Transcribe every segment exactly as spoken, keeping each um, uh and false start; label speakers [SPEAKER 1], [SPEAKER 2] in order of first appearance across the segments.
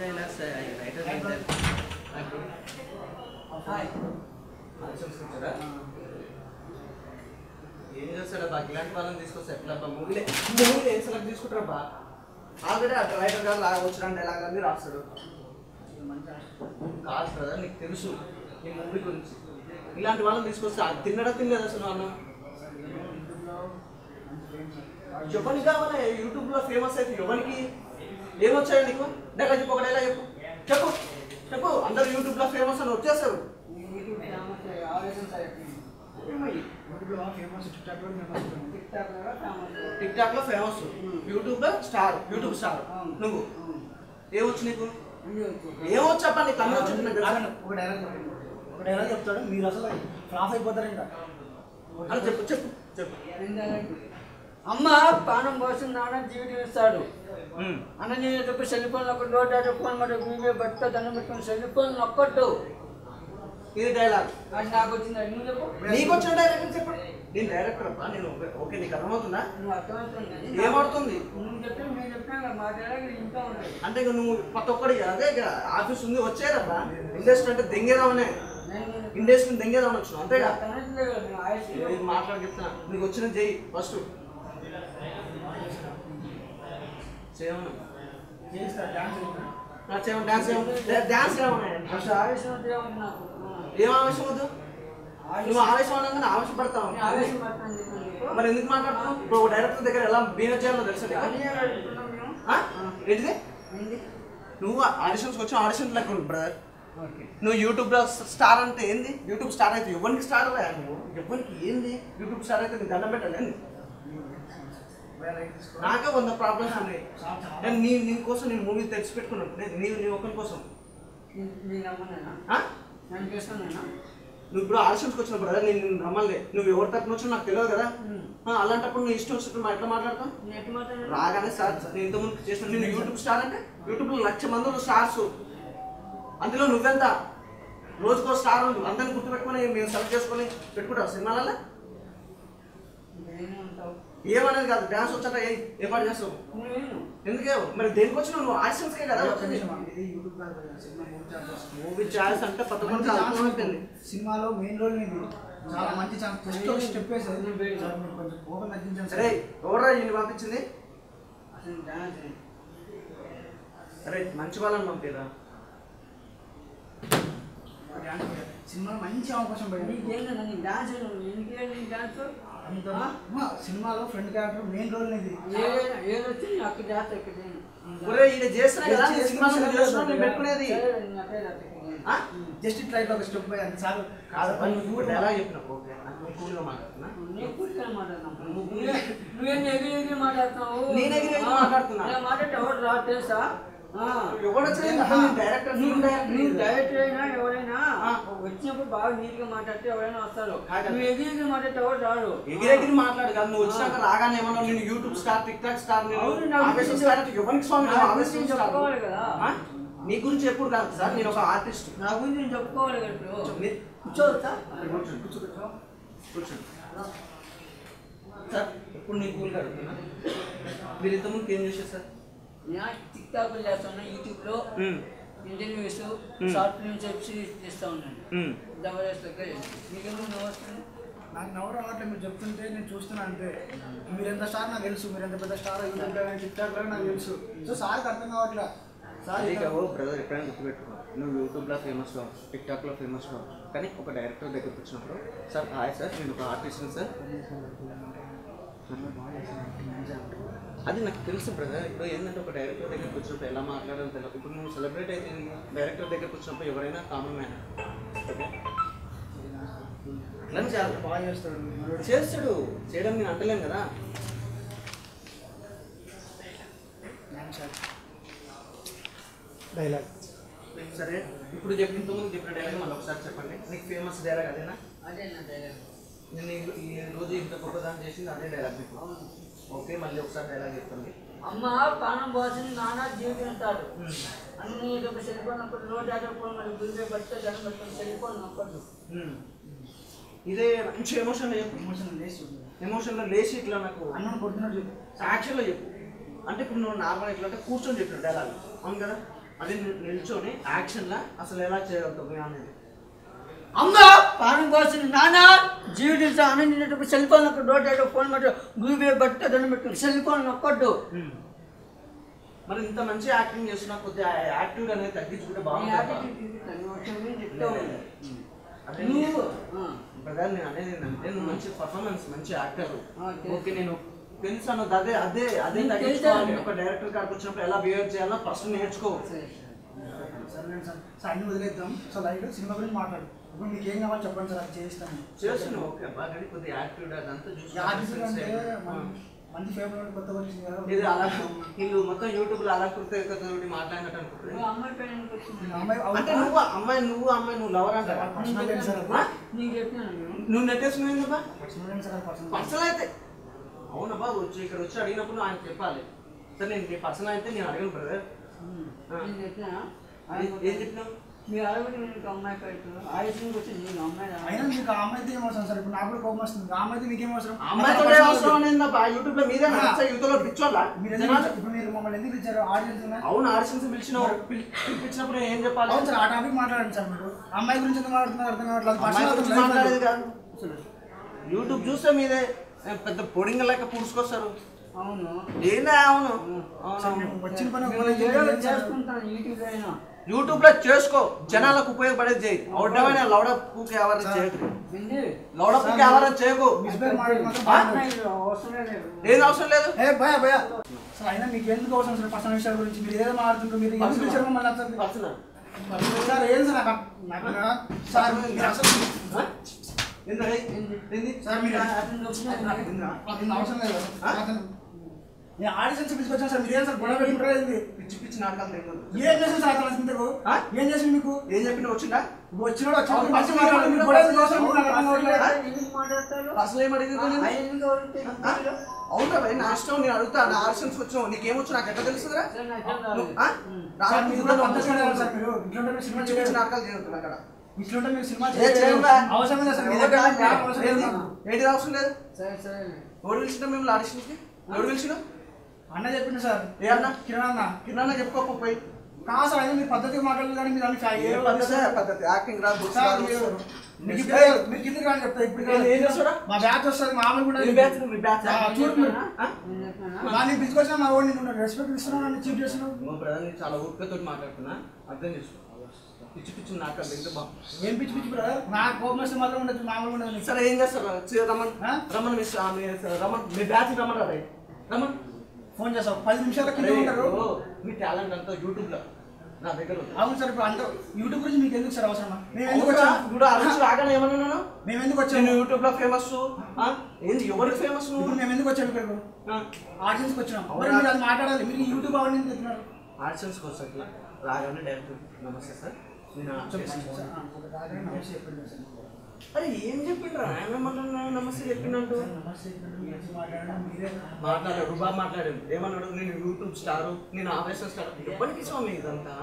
[SPEAKER 1] Dialogues writer hi చూసుకుంటారా ఏం చేస్తాడా బా ఇలాంటి వాళ్ళని తీసుకొస్తే ఎట్లా మూవీలే మూవీలు ఏం సెలెక్ట్ తీసుకుంటారా బా ఆల్రెడీ అట్లా రైటర్ గారు లాగా వచ్చిన డైలాగ్ అని రాస్తాడు కాదు బ్రదర్ నీకు తెలుసు నీ మూవీ గురించి ఇలాంటి వాళ్ళని తీసుకొస్తే తిన్నడా తినలేదు అసలు అన్న ఎవరికి కావాలి యూట్యూబ్లో ఫేమస్ అయితే ఎవరికి ఏమొచ్చాయి నీకు డైలాగ్ చెప్పు ఒక డైలాగ్ చెప్పు చెప్పు చెప్పు అందరు యూట్యూబ్లో ఫేమస్ అని వచ్చేస్తారు టిక్ టాక్ లో ఫేమస్ యూట్యూబ్ లో స్టార్ యూట్యూబ్ స్టార్ నువ్వు ఏమొచ్చు నీకు ఏమొచ్చు చెప్పండి నీకు అన్నీ వచ్చి
[SPEAKER 2] ఒక డైలాగ్ ఒక డైలాగ్ చెప్తాడు మీరు అసలు ఫ్లాప్ అయిపోతారు ఇంకా
[SPEAKER 1] అని చెప్పు చెప్పు చెప్పు
[SPEAKER 3] అమ్మ పానం కోసం నాన్న జీవితం ఇస్తాడు అన్న నేను చెప్పి సెల్ ఫోన్ ఒక డోర్ ఫోన్ మరి వీడియో బట్ట దండం పెట్టుకుని సెల్ ఫోన్ నొక్కట్టు
[SPEAKER 1] ఇది డైలాగ్
[SPEAKER 3] అది నాకు వచ్చింది నువ్వు చెప్పు
[SPEAKER 1] నీకు వచ్చిన డైరెక్టర్ చెప్పు నేను డైరెక్టర్ అబ్బా నేను ఓకే నీకు అర్థమవుతుందా
[SPEAKER 3] నువ్వు అర్థమవుతుంది
[SPEAKER 1] ఏమవుతుంది
[SPEAKER 3] నువ్వు చెప్పి నేను చెప్పినా మా డైలాగ్ ఇంకా ఉన్నాయి
[SPEAKER 1] అంటే ఇక నువ్వు ప్రతి ఒక్కడి అదే ఇక ఆఫీస్ ఉంది వచ్చారబ్బా ఇండస్ట్రీ అంటే దెంగేదామనే ఇండస్ట్రీని దెంగేదామని వచ్చినావు అంతేగా నీకు మాట్లాడి చెప్తున్నా నీకు వచ్చిన చెయ్యి ఫస్ట్ చేయమన్నా చేయమని డాన్స్ డాన్స్ ఏమన్నా ఏం ఆవేశం వద్దు నువ్వు ఆవేశం అనగానే ఆవేశపడతావు మరి ఎందుకు మాట్లాడుతున్నావు ఇప్పుడు ఒక డైరెక్టర్ దగ్గర ఎలా బిహేవ్ చేయాలో తెలుసు ఏంటిది నువ్వు ఆడిషన్స్కి వచ్చి ఆడిషన్ లెక్క బ్రదర్ నువ్వు యూట్యూబ్లో స్టార్ అంటే ఏంది యూట్యూబ్ స్టార్ అయితే ఎవరికి స్టార్ అయ్యా నువ్వు ఎవరికి ఏంది యూట్యూబ్ స్టార్ అయితే నీకు దండం పెట్టాలి నాకే వంద ప్రాబ్లమ్స్ ఉన్నాయి నేను నీ నీ కోసం నేను మూవీ తెచ్చి పెట్టుకున్నాను నీ నీ ఒక్కరి కోసం నువ్వు ఇప్పుడు ఆడిషన్స్కి వచ్చిన బ్రదర్ నేను రమ్మలే నువ్వు ఎవరి తరపున వచ్చి నాకు తెలియదు కదా అలాంటప్పుడు నువ్వు ఇష్టం వచ్చినప్పుడు మా ఎట్లా మాట్లాడతావు రాగానే సార్ నేను ఇంతకుముందు చేసిన నేను యూట్యూబ్ స్టార్ అంటే యూట్యూబ్లో లక్ష మంది స్టార్స్ అందులో నువ్వెంత రోజుకో స్టార్ అందరిని గుర్తుపెట్టుకుని మేము సెలెక్ట్ చేసుకొని పెట్టుకుంటావు సినిమాలలో ఏమనేది కాదు డాన్స్ వచ్చాక ఏ పాటు చేస్తావు ఎందుకే మరి దేనికి వచ్చిన నువ్వు ఆడిషన్స్కే కదా మూవీ ఛాయిస్ అంటే పది మంది అర్థమైపోయింది
[SPEAKER 2] సినిమాలో మెయిన్ రోల్ నీది చాలా మంచి ఛాన్స్ స్టెప్ వేసేది కొంచెం కోపం తగ్గించాను
[SPEAKER 1] సరే ఎవరా ఈయన పంపించింది అరే మంచి వాళ్ళని పంపిరా
[SPEAKER 2] సినిమాలో మంచి అవకాశం పడింది
[SPEAKER 3] డాన్స్ డాన్స్
[SPEAKER 2] సినిమాలో ఫ్రెండ్ క్యారెక్టర్ మెయిన్ రోల్ నీది
[SPEAKER 3] ఏదొచ్చి అక్కడ చేస్తా ఇక్కడ
[SPEAKER 1] ఒరే ఈయన చేస్తున్నా కదా సినిమా పెట్టుకునేది
[SPEAKER 2] జస్ట్ ఇట్లా ఒక స్టెప్ పోయి అంత సార్
[SPEAKER 1] కాదు నువ్వు డైలాగ్ చెప్పినావు ఓకే నాకు కూల్గా మాట్లాడుతున్నా
[SPEAKER 3] నువ్వేం ఎగిరి ఎగిరి మాట్లాడుతున్నావు
[SPEAKER 1] నేను ఎగిరి ఎగిరి మాట్లాడుతున్నా
[SPEAKER 3] మాట్లాడితే ఎవరు రా తెలుసా
[SPEAKER 1] ఎవరు డైరెక్టర్
[SPEAKER 3] నువ్వు డైరెక్టర్ అయినా ఎవరైనా వచ్చినప్పుడు బాగా నీట్ గా మాట్లాడితే ఎవరైనా వస్తారు నువ్వు ఎగిరి ఎగిరి మాట్లాడితే ఎవరు రాడు
[SPEAKER 1] ఎగిరెగిరి మాట్లాడు కదా నువ్వు వచ్చినాక రాగానే ఏమన్నా నేను YouTube star TikTok star ఎవరికి స్వామి
[SPEAKER 3] చెప్పుకోవాలి కదా
[SPEAKER 1] నీ గురించి ఎప్పుడు కాదు సార్ నేను ఒక ఆర్టిస్ట్
[SPEAKER 3] నా గురించి నేను చెప్పుకోవాలి కదా ఇప్పుడు కూర్చోవచ్చా
[SPEAKER 1] కూర్చోండి సార్ ఇప్పుడు నేను కూల్గా అడుగుతున్నా మీరు ఇంతకుముందు ఏం చేశారు సార్
[SPEAKER 3] నేను టిక్ టాక్లు చేస్తాను యూట్యూబ్లో ఇంటర్వ్యూస్ షార్ట్ ఫిల్మ్స్ వచ్చి చేస్తూ ఉన్నాను జబర్దస్త్ దగ్గర మీకేమో నవ్వుతుంది
[SPEAKER 2] నాకు నవ్వు రావట్లేదు మీరు చెప్తుంటే నేను చూస్తున్నాను అంతే మీరు ఎంత స్టార్ నాకు తెలుసు మీరు ఎంత పెద్ద స్టార్ యూట్యూబ్లో కానీ టిక్ టాక్లో నాకు తెలుసు సో సార్కి అర్థం కావట్లేదు సార్
[SPEAKER 1] ఇక ఓ బ్రదర్ ఎప్పుడైనా గుర్తుపెట్టుకో నువ్వు యూట్యూబ్లో ఫేమస్ కావు టిక్ టాక్లో ఫేమస్ కావు కానీ ఒక డైరెక్టర్ దగ్గరికి వచ్చినప్పుడు సార్ హాయ్ సార్ నేను ఒక ఆర్టిస్ట్ని సార్ అది నాకు తెలుసు బ్రదర్ ఇప్పుడు ఏంటంటే ఒక డైరెక్టర్ దగ్గరికి వచ్చినప్పుడు ఎలా మాట్లాడాలో తెలియదు ఇప్పుడు నువ్వు సెలబ్రేట్ అయితే డైరెక్టర్ దగ్గరికి వచ్చినప్పుడు ఎవరైనా కామన్ మ్యాన్ ఓకే అట్లా చాలా
[SPEAKER 2] బాగా చేస్తాడు
[SPEAKER 1] చేస్తాడు చేయడం నేను అంటలేను కదా
[SPEAKER 2] డైలాగ్
[SPEAKER 1] సరే ఇప్పుడు చెప్పిన ఇంతకుముందు చెప్పిన డైలాగ్ మళ్ళీ ఒకసారి చెప్పండి నీకు ఫేమస్ డైలాగ్ అదేనా
[SPEAKER 3] అదే నా డైలాగ్
[SPEAKER 1] నేను ఈ రోజు ఇంత గొప్పదాన్ని చేసింది అదే డైలాగ్ మీకు ఓకే మళ్ళీ ఒకసారి డైలాగ్ చెప్తాను
[SPEAKER 3] అమ్మ పానం పోసిన నాన్న జీవితం ఇస్తాడు అన్ని సెల్ ఫోన్ నొక్కడు నోట్ ఆడకపోవడం మరి గురిపై పడితే జనం పెట్టుకుని సెల్ ఫోన్ నొక్కడు
[SPEAKER 1] ఇదే మంచి ఎమోషన్
[SPEAKER 2] ఎమోషన్ లేచి
[SPEAKER 1] ఎమోషన్లో లేచి ఇట్లా నాకు
[SPEAKER 2] అన్నం కొడుతున్నాడు
[SPEAKER 1] యాక్షన్లో చెప్పు అంటే ఇప్పుడు నువ్వు నార్మల్ ఎట్లా అంటే కూర్చొని చెప్పిన డైలాగ్ అవును కదా అది నిల్చొని యాక్షన్ లా అసలు ఎలా చేయగలుగుతావు అనేది.
[SPEAKER 3] అమ్మ పానం పోసిన నాన్న జీవితం ఆనందించేటప్పుడు సెల్ ఫోన్ ఒక డోర్ ఫోన్ మాట గూగుల్ బట్ట దండం పెట్టుకుని సెల్ ఫోన్ ఒక్కడు.
[SPEAKER 1] మరి ఇంత మంచి యాక్టింగ్ చేస్తున్నా కొద్దిగా యాక్టివ్ అనేది తగ్గించుకుంటే బాగుంటుంది. బ్రదర్ నేను అనేది ఏంటంటే నువ్వు మంచి పర్ఫార్మెన్స్ మంచి యాక్టర్ ఓకే నేను తెలుసు అన్నది అదే అదే అదే తగ్గించుకోవాలి. ఒక డైరెక్టర్ కాడికి వచ్చినప్పుడు ఎలా బిహేవ్ చేయాలో ఫస్ట్ నేర్చుకో.
[SPEAKER 2] సార్ నేను సార్ సార్ అన్ని వదిలేద్దాం. సో లైట్ సినిమా గురించి మాట్లాడు. ఇప్పుడు మీకు ఏం కావాలో చెప్పండి సార్, అది చేస్తాను.
[SPEAKER 1] చేస్తున్నావు ఓకే బాగా కొద్దిగా యాక్టివ్ అదంతా
[SPEAKER 2] యాక్టివ్ అంటే మంచి ఫేవరెట్ కొత్తగా వచ్చింది కదా.
[SPEAKER 1] ఇది అలా వీళ్ళు మొత్తం యూట్యూబ్ లో అలా కుర్తే మాట్లాడినట్టు అనుకుంటుంది. అంటే నువ్వు అమ్మాయి నువ్వు అమ్మాయి నువ్వు లవర్ అంటారా? నువ్వు నెట్టేసుకునేది పర్సనల్ అయితే అవునబ్బా వచ్చి ఇక్కడ వచ్చి అడిగినప్పుడు ఆయన చెప్పాలి. సరే నేను నీ పర్సనల్ అయితే నేను అడగను బ్రదర్. ఏం చెప్పినావు?
[SPEAKER 3] మీరు అడగండి మీకు అమ్మాయి ఆయుష్కి వచ్చి నేను అమ్మాయి
[SPEAKER 2] అయినా మీకు ఆ అమ్మాయితో ఏం అవసరం సార్? ఇప్పుడు నాకు కూడా కోపం వస్తుంది. ఆ అమ్మాయితో మీకేం అవసరం?
[SPEAKER 1] అమ్మాయితో అవసరం యూట్యూబ్ లో మీరే యూత్ లో పిచ్చోళ్ళ
[SPEAKER 2] ఇప్పుడు మీరు మమ్మల్ని ఎందుకు పిలిచారు? ఆడియన్స్
[SPEAKER 1] అవును ఆడిషన్స్ పిలిచినావు. పిలిపించినప్పుడు ఏం చెప్పాలి?
[SPEAKER 2] అవును సార్ ఆ టాపిక్ మాట్లాడండి సార్. మీరు అమ్మాయి గురించి ఎందుకు మాట్లాడుతున్నారు అర్థం కావట్లేదు.
[SPEAKER 1] మాట్లాడేది కాదు యూట్యూబ్ చూస్తే మీదే పెద్ద పొడింగ లెక్క పూడ్చుకొస్తారు.
[SPEAKER 3] అవును
[SPEAKER 1] ఏందా? అవును
[SPEAKER 2] వచ్చిన పని
[SPEAKER 3] చేసుకుంటాను యూట్యూబ్ అయినా
[SPEAKER 1] యూట్యూబ్ లో చేసుకో, జనాలకు ఉపయోగపడేది చేయి. అవుడమైన లౌడ పూకి ఎవరైనా చేయకు, లౌడ పూకి ఎవరైనా చేయకు. ఏం అవసరం లేదు.
[SPEAKER 2] అయినా మీకు ఎందుకు అవసరం సార్ పర్సనల్ విషయాల గురించి? మీరు ఏదో మాట్లాడుతుంటారు. మీరు ఎందుకు విషయం మళ్ళీ
[SPEAKER 1] పర్సనల్
[SPEAKER 2] సార్ ఏం సార్ నాకు సార్ మీరు అసలు సార్ మీరు అవసరం లేదు. నేను ఆడిషన్స్ పిలుచుకొచ్చాను సార్. మీరు ఏం సార్ గొడవ పెట్టుకుంటారు?
[SPEAKER 1] పిచ్చి పిచ్చి నాటకాలు
[SPEAKER 2] ఏం చేసాను సార్ అసలు మీకు? ఏం చేసింది మీకు?
[SPEAKER 1] ఏం చెప్పిన వచ్చిందా?
[SPEAKER 2] వచ్చినాడు
[SPEAKER 1] అసలు ఏం అడిగింది? అవునా భయ్ నా ఇష్టం, నేను అడుగుతా. నా ఆడిషన్స్ వచ్చావు నీకేమొచ్చు నాకు ఎట్లా తెలుస్తుందిరా? నాటకాలు చేయొద్దు అక్కడ.
[SPEAKER 2] ఇట్లుంటే మీరు సినిమా
[SPEAKER 1] అవసరం లేదు సార్. ఏంటి అవసరం లేదు. ఎవరు పిలిచిన మేము ఆడిషన్కి? ఎవరు పిలిచిన?
[SPEAKER 2] అన్న చెప్పింది సార్.
[SPEAKER 1] ఏ అన్న?
[SPEAKER 2] కిరణ్ అన్న.
[SPEAKER 1] కిరణ్ అన్న చెప్పుకోకపోయి
[SPEAKER 2] కాదు సార్. అయినా మీరు పద్ధతిగా మాట్లాడలేదు కానీ మీరు అన్ని
[SPEAKER 1] పద్ధతి యాక్టింగ్ రాదు.
[SPEAKER 2] మీరు కిందకి రాని చెప్తా. ఇప్పుడు మా బ్యాచ్ వస్తుంది మామూలు కూడా నేను పిలుచుకొచ్చిన మా వాడిని నువ్వు రెస్పెక్ట్ ఇస్తున్నావు, నన్ను చీట్ చేస్తున్నావు.
[SPEAKER 1] చాలా ఓపికతో మాట్లాడుతున్నా, అర్థం చేసుకో. పిచ్చి పిచ్చి నాటకాలు
[SPEAKER 2] ఏం పిచ్చి పిచ్చి బ్రదర్? నా కోపం వస్తే మాత్రం ఉండదు, మామూలు ఉండదు.
[SPEAKER 1] సరే ఏం చేస్తారు? రమన్ రమన్ మిస్ రమన్ మీ బ్యాచ్ రమన్ అదే రమన్
[SPEAKER 2] ఫోన్ చేస్తావు. పది నిమిషాల కింద ఉంటారు.
[SPEAKER 1] మీ టాలెంట్ అంతా యూట్యూబ్ లో నా దగ్గర ఉంది.
[SPEAKER 2] అవును సార్. ఇప్పుడు అంత యూట్యూబ్ గురించి మీకు ఎందుకు సార్ అవసరమా? మేము ఎందుకు
[SPEAKER 1] వచ్చాను?
[SPEAKER 2] ఏమన్నా మేము ఎందుకు వచ్చాము?
[SPEAKER 1] యూట్యూబ్ లో ఫేమస్ ఏంది? ఎవరికి ఫేమస్?
[SPEAKER 2] ఇప్పుడు మేము ఎందుకు వచ్చాము? ఇక్కడికి ఆడిషన్స్కి వచ్చినాం. మీరు అది మాట్లాడాలి. మీరు యూట్యూబ్ అవన్నీ ఎందుకు చెప్తున్నారు?
[SPEAKER 1] ఆడిషన్స్కి వచ్చాక రాగానే డైరెక్ట్ నమస్తే సార్ అరే ఏం చెప్పిండ్రా? ఏమేమన్నా నమస్తే చెప్పిండంటూ మాట్లాడాడు, రుబా మాట్లాడాడు. ఏమన్నాడు? నేను యూట్యూబ్ స్టారు, నేను ఆవేశం స్టార్. ఎప్పటికి స్వామి ఇదంతా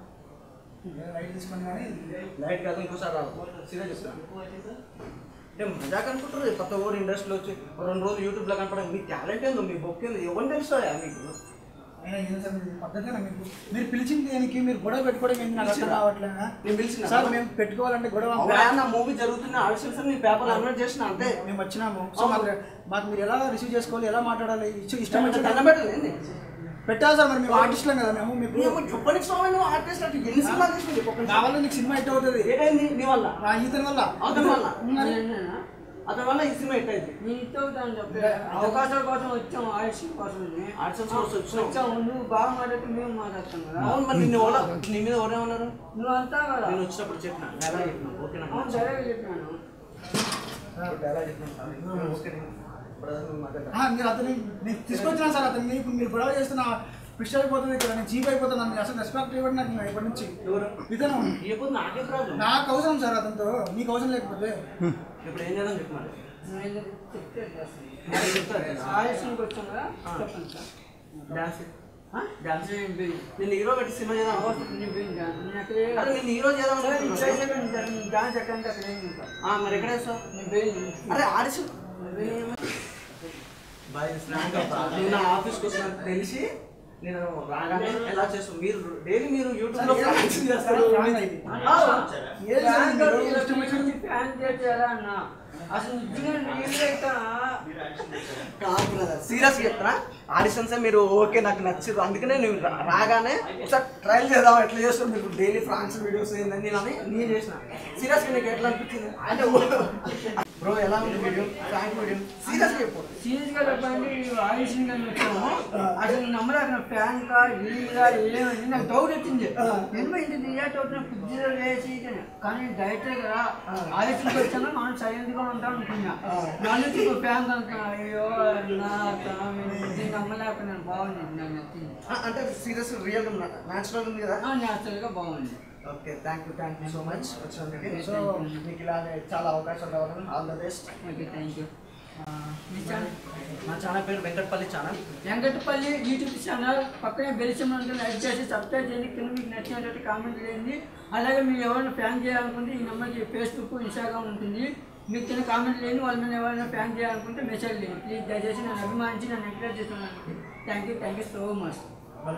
[SPEAKER 1] లైట్ కాదు. ఇంకోసారి రాదు సీరియస్ చెప్తాను. అంటే మజాక్ అనుకుంటారు. కొత్త ఊరు ఇండస్ట్రీలో వచ్చి రెండు రోజులు యూట్యూబ్లో కనపడదు. మీ టాలెంట్ ఏందో, మీ బొక్క ఏందో ఎవరు తెలుస్తుందా మీకు?
[SPEAKER 2] పద్ధతిగా మీకు మీరు పిలిచింది దేనికి? మీరు గొడవ పెట్టుకోవడం ఏంటి? నాకు అర్థం రావట్లేదు. నేను పిలిచిన సార్ మేము పెట్టుకోవాలంటే గొడవ
[SPEAKER 1] మూవీ జరుగుతున్న ఆడిషన్స్ నీ పేపర్లో అడ్వర్ట్ చేసిన అంతే.
[SPEAKER 2] మేము వచ్చినాము. సో మాకు మాకు మీరు ఎలా రిసీవ్ చేసుకోవాలి, ఎలా మాట్లాడాలి ఇష్టం వచ్చి
[SPEAKER 1] దండం పెట్టాలి
[SPEAKER 2] పెట్టాలి సార్. మరి మేము ఆర్టిస్టులం కదా. మేము మీకు
[SPEAKER 1] చెప్పడానికి స్వామి ఆర్టిస్ట్ అంటే ఎన్ని సినిమాలు చేసి
[SPEAKER 2] నా వల్ల నీకు సినిమా హిట్ అవుతుంది.
[SPEAKER 1] ఏటైంది నీ వల్ల?
[SPEAKER 2] ఇతని వల్ల
[SPEAKER 1] అతని వల్ల అతని వల్ల ఈ సినిమా హిట్ అయింది.
[SPEAKER 3] అవకాశాల కోసం వచ్చాము, ఆడిషన్ కోసం
[SPEAKER 1] ఆడిషన్స్ కోసం వచ్చాము.
[SPEAKER 3] నువ్వు బాగా మాట్లాడితే మేము మాట్లాడతాం కదా.
[SPEAKER 1] అవును మరి నిన్ను ఎవరో నీ మీద ఎవరే ఉన్నారు?
[SPEAKER 3] నువ్వు అంతా కదా.
[SPEAKER 1] నేను వచ్చినప్పుడు చెప్పినా ఎలా చెప్పినా ఓకేనా?
[SPEAKER 3] సరే చెప్పినాను.
[SPEAKER 1] ఎలా చెప్పినా
[SPEAKER 2] మీరు అతని నేను తీసుకొచ్చినా సార్. అతను మీకు మీరు గొడవ చేస్తున్న పిక్చర్ అయిపోతుంది ఇక్కడ. నేను చీప్ అయిపోతాను. నేను అసలు రెస్పెక్ట్ ఇవ్వండి నాకు ఇప్పటి నుంచి. ఇతను నాకు అవసరం సార్ అతనితో. మీకు అవసరం లేకపోతే
[SPEAKER 1] ఇప్పుడు ఏం చేద్దాం చెప్పినారు?
[SPEAKER 3] ఆడిషన్కి వచ్చాం కదా చెప్పండి సార్.
[SPEAKER 1] డాన్స్ డాన్స్ నేను హీరో పెట్టి సినిమా చేద్దాం. నేను హీరో చేద్దాం
[SPEAKER 3] డాన్స్ ఎక్కడంటే అక్కడ ఏం చేస్తాను.
[SPEAKER 1] మరి ఎక్కడ వేస్తావు? అరే ఆడిషన్ నా ఆఫీస్కి వచ్చిన తెలిసి నేను రాగానే ఎలా చేస్తాను మీరు డైలీ మీరు యూట్యూబ్ లో చేస్తారు
[SPEAKER 3] అసలు
[SPEAKER 1] సీరియస్ చెప్తారా ఆడిషన్స్ మీరు ఓకే నాకు నచ్చదు అందుకనే నువ్వు రాగానే ఒకసారి ట్రయల్ చేద్దాం ఎట్లా చేస్తావు మీకు డైలీ ఫ్రాన్స్ వీడియోస్ ఏందని నేను నేను చేసిన సీరియస్గా నీకు ఎట్లా అనిపించింది అంటే బ్రో ఎలా ఉంది వీడియో ఫ్రాంక్ వీడియో సీరియస్గా చెప్పు
[SPEAKER 3] సీరియస్గా చెప్పండి ఆడిషన్ కానీ వచ్చాము అసలు నమ్మలేక ఫ్యాన్ కా రీల్గా ఏమైంది నాకు డౌట్ వచ్చింది ఎందుకు ఇంటి రియాక్ట్ అవుతున్నా ఫ్రిడ్జ్లో వేసి కానీ డైరెక్టర్ కదా ఆడిషన్కి వచ్చాను మనం సైలెంట్గా ఉంటాం అనుకున్నా నాలుగు ఫ్యాన్ కనుక అయ్యో నా దీన్ని నమ్మలేకపోయినాను బాగుంది నాకు నచ్చింది
[SPEAKER 1] అంటే సీరియస్ రియల్ న్యాచురల్ ఉంది కదా
[SPEAKER 3] న్యాచురల్గా బాగుంది
[SPEAKER 1] okay thank you thank you so much వచ్చినందుకు సో మీకు ఇలానే చాలా అవకాశాలు రావాలి all the best
[SPEAKER 3] okay thank you
[SPEAKER 1] మా ఛానల్ పేరు Venkatapalli channel
[SPEAKER 3] Venkatapalli YouTube channel పక్కనే బెల్సిమ్ ఉంటుంది లైక్ చేసి సబ్స్క్రైబ్ చేయండి కింద మీకు నచ్చినటువంటి కామెంట్ చేయండి అలాగే మీరు ఎవరైనా ఫ్యాన్ చేయాలనుకుంటే ఈ నెంబర్కి ఫేస్బుక్ ఇన్స్టాగ్రామ్ ఉంటుంది మీకు చిన్న కామెంట్ లేని వాళ్ళ మీద ఎవరైనా ఫ్యాన్ చేయాలనుకుంటే మెసేజ్ చేయండి ప్లీజ్ దయచేసి నన్ను అభిమానించి నన్ను ఎంకరేజ్ చేస్తున్నాను thank you thank you so much